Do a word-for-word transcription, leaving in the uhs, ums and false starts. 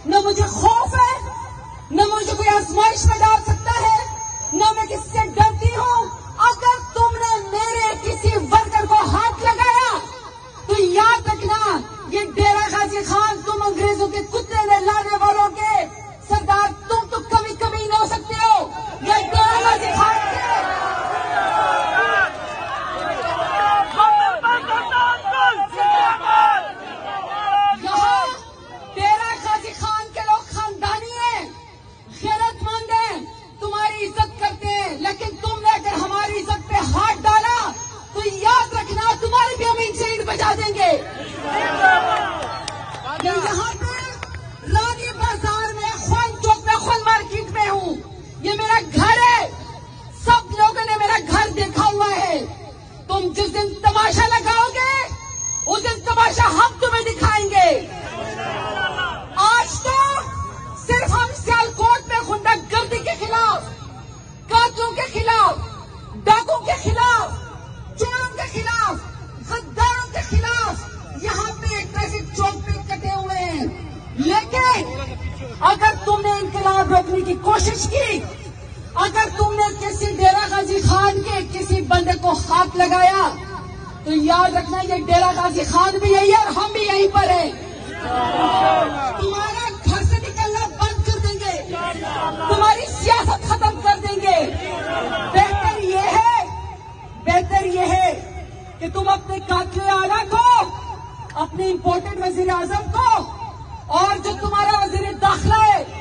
न मुझे खौफ है, न मुझे कोई आजमाइश में डाल सकता है, न मैं किससे डरती हूं। अगर तुमने मेरे किसी वर्कर को हाथ लगाया तो याद रखना, ये डेरा गाजी खान, तुम अंग्रेजों के कुत्ते में लाने वालों के सरदार, तुम तो कभी कभी न हो सकते हो। ये डेरा गाजी खान के यहाँ डेरा गाजी खान के लोग खानदानी हैं, गैरतमंद हैं, तुम्हारी इज्जत करते हैं, लेकिन तुमने अगर हमारी इज्जत पे हाथ डाला तो याद रखना, तुम्हारी भी हम इंसेंट बजा देंगे। यहाँ पे रानी बाजार में, ख्वान चौक में, ख्वान मार्केट में हूँ। ये मेरा घर है, सब लोगों ने मेरा घर देखा हुआ है। तुम जिस दिन तमाशा लगाओगे उस दिन तमाशा हम तुम्हें दिखाएंगे। आज तो सिर्फ हम सियालकोट में गुंडागर्दी के खिलाफ, कातलों के खिलाफ, डाकुओं के खिलाफ, चोरों के खिलाफ, गद्दारों के खिलाफ यहाँ पे ट्रैफिक चौक पे कटे हुए हैं। लेकिन अगर तुमने इनकलाब रोकने की कोशिश की, अगर तुमने किसी डेरा गाजी खान के किसी बंदे को हाथ लगाया तो याद रखना, ये डेरा गाजी खान भी यही है और हम भी यहीं पर हैं। तुम्हारा घर से निकलना बंद कर देंगे, तुम्हारी सियासत खत्म कर देंगे। बेहतर ये है, बेहतर ये है कि तुम अपने कातिल आला को, अपने इम्पोर्टेंट वजीर आजम को और जो तुम्हारा वजीर दाखिला है